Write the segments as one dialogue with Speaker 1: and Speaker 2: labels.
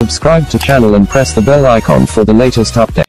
Speaker 1: Subscribe to channel and press the bell icon for the latest update.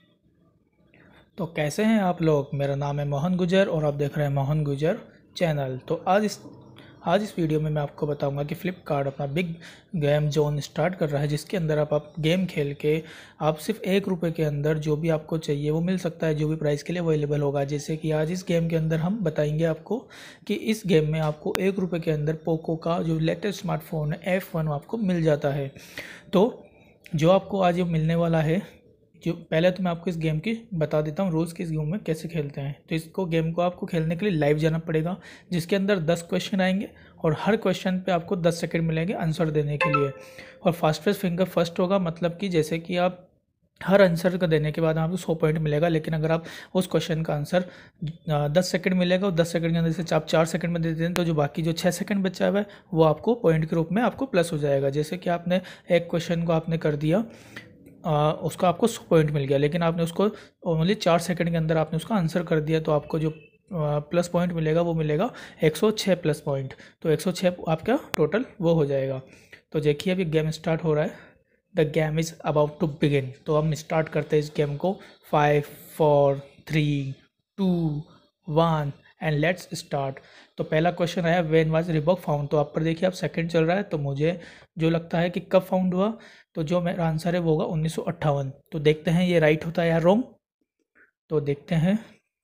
Speaker 2: तो कैसे हैं आप लोग। मेरा नाम है मोहन गुजर और आप देख रहे हैं मोहन गुजर चैनल। तो आज इस वीडियो में मैं आपको बताऊंगा कि फ्लिपकार्ट अपना बिग गेम जोन स्टार्ट कर रहा है, जिसके अंदर आप गेम खेल के आप सिर्फ ₹1 के अंदर जो भी आपको चाहिए वो मिल सकता है, जो भी प्राइस के लिए अवेलेबल होगा। जैसे कि आज इस गेम के अंदर हम बताएंगे आपको कि इस गेम में आपको ₹1 के अंदर पोको का जो लेटेस्ट स्मार्टफोन है F1 आपको मिल जाता है। तो जो आपको आज ये मिलने वाला है, जो पहले तो मैं आपको इस गेम की बता देता हूँ रूल्स कि इस गेम में कैसे खेलते हैं। तो इसको गेम को आपको खेलने के लिए लाइव जाना पड़ेगा, जिसके अंदर 10 क्वेश्चन आएंगे और हर क्वेश्चन पे आपको 10 सेकंड मिलेंगे आंसर देने के लिए। और फास्टेस्ट फिंगर फर्स्ट होगा, मतलब कि जैसे कि आप हर आंसर का देने के बाद आपको 100 पॉइंट मिलेगा। लेकिन अगर आप उस क्वेश्चन का आंसर 10 सेकंड मिलेगा और 10 सेकंड के अंदर से आप 4 सेकंड में दे देते हैं, तो जो बाकी जो 6 सेकंड बचा हुआ है वो आपको पॉइंट के रूप में आपको प्लस हो जाएगा। जैसे कि आपने एक क्वेश्चन को आपने कर दिया, उसका आपको 100 पॉइंट मिल गया, लेकिन आपने उसको ओनली 4 सेकंड के अंदर आपने उसका आंसर कर दिया, तो आपको जो प्लस पॉइंट मिलेगा वो मिलेगा 106 प्लस पॉइंट। तो 106 आपका टोटल वो हो जाएगा। तो देखिए अभी गेम स्टार्ट हो रहा है। The game is about to begin. तो हम स्टार्ट करते हैं इस गेम को। 5 4 3 2 1 एंड लेट्स स्टार्ट। तो पहला क्वेश्चन आया, व्हेन वाज रिबॉक फाउंड। तो आप पर देखिए आप सेकंड चल रहा है, तो मुझे जो लगता है कि कब फाउंड हुआ, तो जो मेरा आंसर है वो होगा 1958। तो देखते हैं ये राइट होता है या रॉन्ग। तो देखते हैं,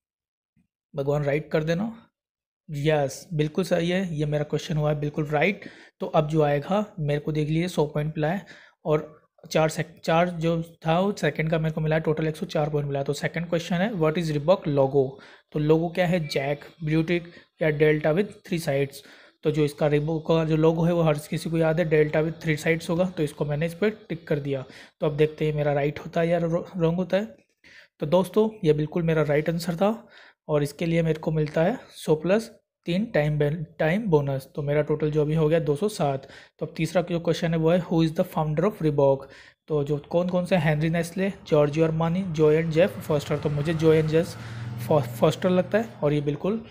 Speaker 2: भगवान राइट कर देना। यस, बिल्कुल सही है, ये मेरा क्वेश्चन हुआ है बिल्कुल राइट। तो अब जो आएगा, मेरे को देख लीजिए 100 पॉइंट मिला है और चार जो था वो सेकंड का मेरे को मिला है, टोटल 104 पॉइंट मिला है। तो सेकंड क्वेश्चन है, व्हाट इज़ रिबॉक लोगो। तो लोगो क्या है, जैक, ब्यूटिक या डेल्टा विद 3 साइड्स। तो जो इसका रिबॉक का जो लोगो है वो हर किसी को याद है, डेल्टा विद 3 साइड्स होगा। तो इसको मैंने इस पर टिक कर दिया। तो अब देखते हैं मेरा राइट होता है या रॉन्ग होता है। तो दोस्तों ये बिल्कुल मेरा राइट आंसर था और इसके लिए मेरे को मिलता है 100 प्लस 3 टाइम बोनस। तो मेरा टोटल जो भी हो गया 207। तो अब तीसरा जो क्वेश्चन है वो है, who is the founder of Reebok. तो जो कौन कौन से, Henry Nestle, Giorgio Armani, Joe and Jeff Foster. तो मुझे जॉय एंड जेफ फॉस्टर लगता है और ये बिल्कुल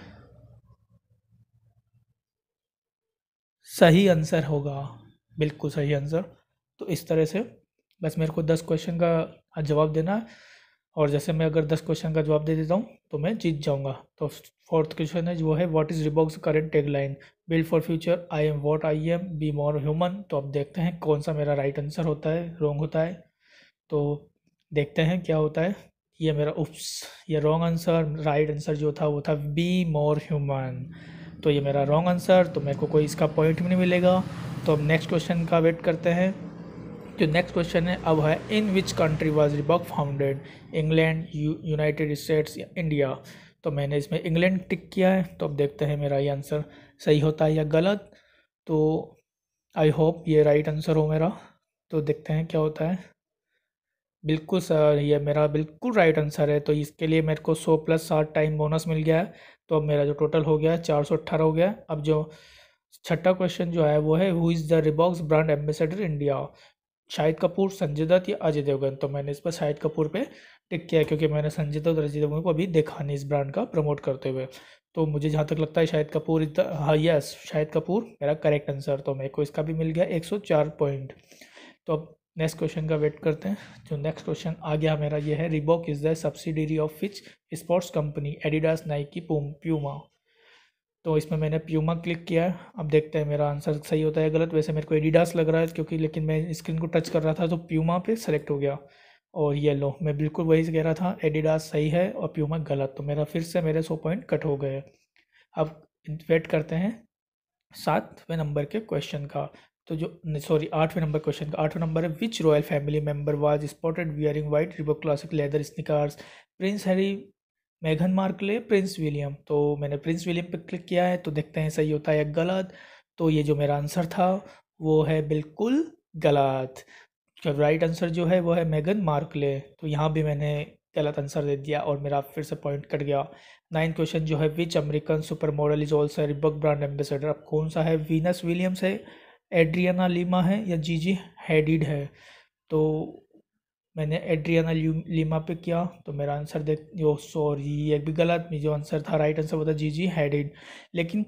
Speaker 2: सही आंसर होगा, बिल्कुल सही आंसर। तो इस तरह से बस मेरे को 10 क्वेश्चन का जवाब देना है, और जैसे मैं अगर 10 क्वेश्चन का जवाब दे देता हूँ तो मैं जीत जाऊँगा। तो फोर्थ क्वेश्चन है वो है, what is Reebok's current tagline. Build for future, I am what I am, be more human. तो अब देखते हैं कौन सा मेरा राइट आंसर होता है, रॉन्ग होता है। तो देखते हैं क्या होता है। ये मेरा ये रॉन्ग आंसर। राइट आंसर जो था वो था बी मोर ह्यूमन। तो ये मेरा रॉन्ग आंसर, तो मेरे को कोई इसका पॉइंट भी नहीं मिलेगा। तो अब नेक्स्ट क्वेश्चन का वेट करते हैं। जो नेक्स्ट क्वेश्चन है अब है, in which country was Reebok founded. England, United States या इंडिया। तो मैंने इसमें इंग्लैंड टिक किया है। तो अब देखते हैं मेरा ये आंसर सही होता है या गलत। तो आई होप ये राइट आंसर हो मेरा। तो देखते हैं क्या होता है। बिल्कुल सर, ये मेरा बिल्कुल राइट आंसर है। तो इसके लिए मेरे को 100 प्लस 60 टाइम बोनस मिल गया है। तो अब मेरा जो टोटल हो गया है 418 हो गया है। अब जो छठा क्वेश्चन जो है वो है, who is the Reebok's brand ambassador India. Shahid Kapoor, Sanjay Dutt या अजय देवगन। तो मैंने इस पर शाहिद कपूर पे टिक किया है, क्योंकि मैंने संजय दत्त और अजय देवगन को अभी देखा नहीं इस ब्रांड का प्रमोट करते हुए। तो मुझे जहाँ तक लगता है शाहिद कपूर हाँ यस, शाहिद कपूर मेरा करेक्ट आंसर। तो मेरे को इसका भी मिल गया 104 पॉइंट। तो अब नेक्स्ट क्वेश्चन का वेट करते हैं। जो नेक्स्ट क्वेश्चन आ गया मेरा ये है, Reebok is the subsidiary of which sports company, Adidas, Nike, Puma. तो इसमें मैंने प्यूमा क्लिक किया है। अब देखते हैं मेरा आंसर सही होता है गलत। वैसे मेरे को एडिडास लग रहा है, क्योंकि लेकिन मैं स्क्रीन को टच कर रहा था तो प्यूमा पे सेलेक्ट हो गया। और ये लो, मैं बिल्कुल वही कह रहा था, एडिडास सही है और प्यूमा गलत। तो मेरा फिर से मेरे 100 पॉइंट कट हो गए। अब वेट करते हैं 7वें नंबर के क्वेश्चन का। तो जो सॉरी 8वें नंबर क्वेश्चन का 8वां नंबर है, which royal family member was spotted wearing white Reebok classic leather sneakers. Prince Harry, मेघन मार्कले, प्रिंस विलियम। तो मैंने प्रिंस विलियम पे क्लिक किया है। तो देखते हैं सही होता है या गलत। तो ये जो मेरा आंसर था वो है बिल्कुल गलत। राइट आंसर जो है वो है मेघन मार्कले। तो यहाँ भी मैंने गलत आंसर दे दिया और मेरा फिर से पॉइंट कट गया। 9 क्वेश्चन जो है, which American super model is also Reebok brand ambassador. अब कौन सा है, वीनस विलियम्स है, एड्रियाना लीमा है या जीजी हैडिड है। तो मैंने एड्रियाना लीमा पे किया, तो मेरा आंसर देख, यो सॉरी ये भी गलत। जो आंसर था राइट आंसर वो था जीजी हैडिड। लेकिन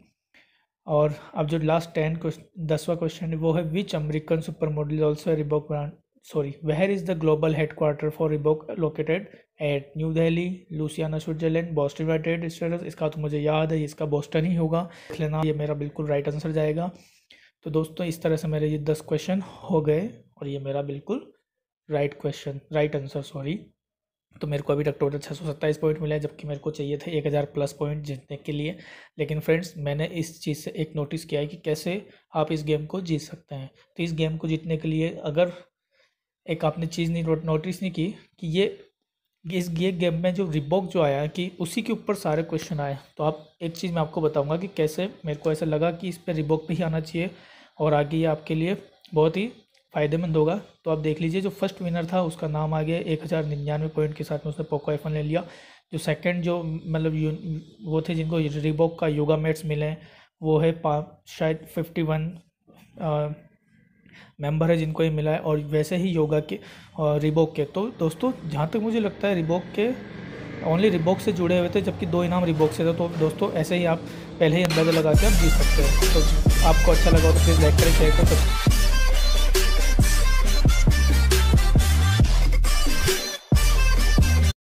Speaker 2: और अब जो लास्ट 10 10वां क्वेश्चन है वो है, which American super model is also Reebok brand sorry, where is the global headquarter for Reebok located? At New Delhi, Louisiana Switzerland, Boston United States. इसका तो मुझे याद है, इसका बोस्टन ही होगा, देख लेना, ये मेरा बिल्कुल राइट आंसर जाएगा। तो दोस्तों इस तरह से मेरे ये 10 क्वेश्चन हो गए और ये मेरा बिल्कुल राइट आंसर सॉरी। तो मेरे को अभी तक टोटल 627 पॉइंट मिला है, जबकि मेरे को चाहिए थे 1000 प्लस पॉइंट जीतने के लिए। लेकिन फ्रेंड्स, मैंने इस चीज़ से एक नोटिस किया है कि कैसे आप इस गेम को जीत सकते हैं। तो इस गेम को जीतने के लिए अगर एक आपने चीज़ नहीं नोटिस नहीं की कि ये गेम में जो रिबॉक जो आया है कि उसी के ऊपर सारे क्वेश्चन आए। तो आप एक चीज़ मैं आपको बताऊंगा कि कैसे मेरे को ऐसा लगा कि इस पर रिबॉक पे ही आना चाहिए और आगे ये आपके लिए बहुत ही फ़ायदेमंद होगा। तो आप देख लीजिए, जो फर्स्ट विनर था उसका नाम आ गया 1099 पॉइंट के साथ में, उसने पोको आईफोन ले लिया। जो सेकंड जो मतलब वो थे जिनको रिबॉक का योगा मैट्स मिले, वो है शायद 51 मेंबर है जिनको ये मिला है, और वैसे ही योगा के रिबॉक के। तो दोस्तों जहाँ तक मुझे लगता है रिबॉक के ओनली रिबॉक से जुड़े हुए थे, जबकि 2 इनाम रिबॉक से थे। तो दोस्तों ऐसे ही आप पहले ही अंदाज़ा लगा के आप जीत सकते हैं। तो आपको अच्छा लगा तो प्लीज़ लाइक करें, शेयर करें।